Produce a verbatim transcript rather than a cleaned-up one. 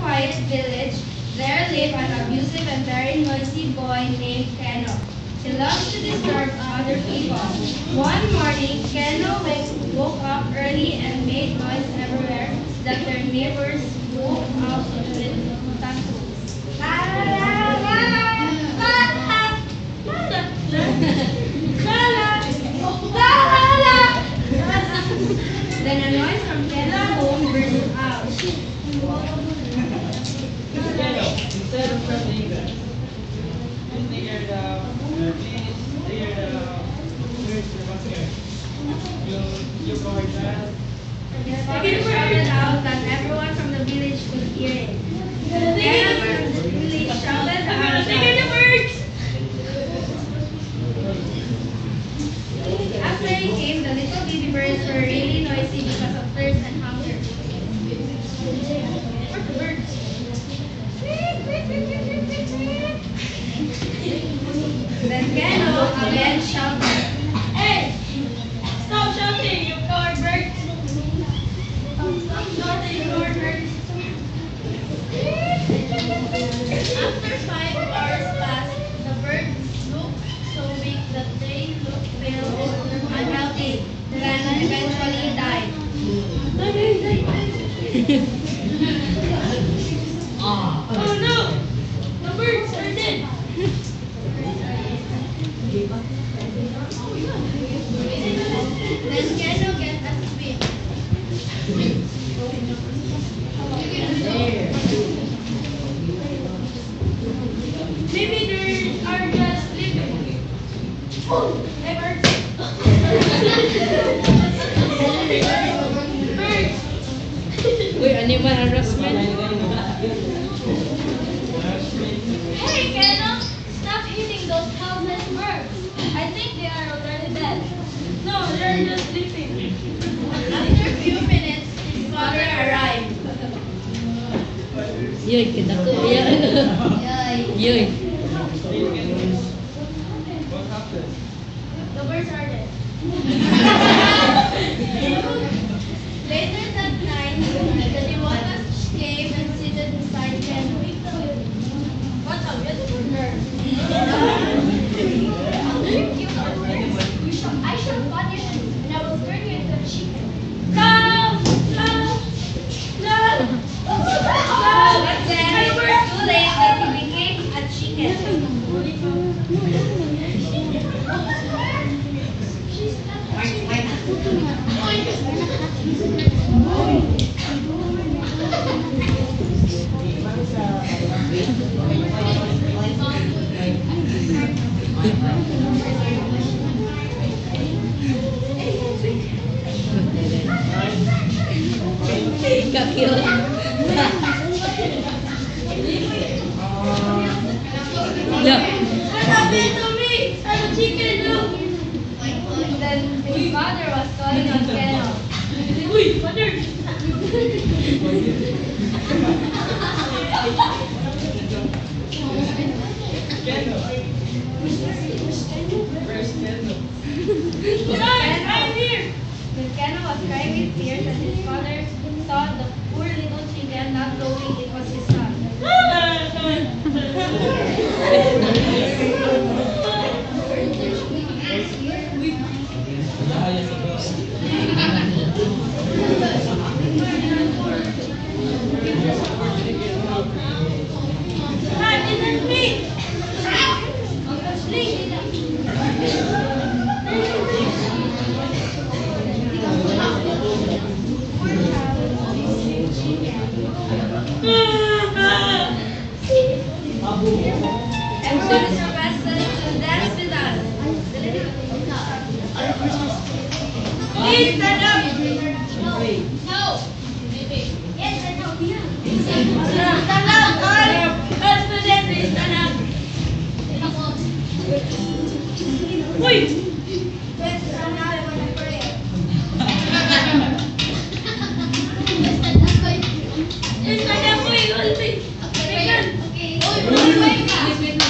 quiet village, there lived an abusive and very noisy boy named Keno. He loved to disturb other people. One morning, Keno woke up early and made noise everywhere that their neighbors woke up with tattoos. Then a noise from Keno's home burst out. Instead of pressing that, please clear the, please clear the, where's the bucket? You, you covered that. His father shouted out that everyone from the village could hear it. Keno from the village shouted out that after he came, the little baby birds were really noisy because of thirst and hunger. Where's the birds? Then Keno again shouted, "Hey! Stop shouting, you coward birds! Stop shouting, you coward birds!" After five hours passed, the birds looked so big that they looked pale and unhealthy. Then eventually died. Oh no! The birds are dead! Then Keno get a swim. Maybe they are just sleeping. Oh, hey birds! Birds! Uy, animal harassment. Hey Keno! Stop eating those helpless birds! I think they are already dead. No, they're just sleeping. After a few minutes, his father arrived. Yoy, kita ko. Yoy. What happened? The birds are dead. Later that night, the Dewatas came and seated beside Keno. What a beautiful bird! I shall punish you, and I will turn you into a chicken. No! No! No! No! But then it was too late that he became a chicken. Kakil. Look. What happened to me? I'm a chicken, look! Then his mother was calling on Keno. Uy, mother! Keno. Where's Keno? Dad, I'm here! When Keno was crying with tears and his father saw the poor little chicken not knowing it was his son. Dad, it's me! Everyone is requested to dance with us. Please stand up. No. No. Yes, stand up. Stand up, all. All students, please stand up. Wait. Let's stand up. I want to pray. Let's stand up. Wait, hold me. Okay. Okay.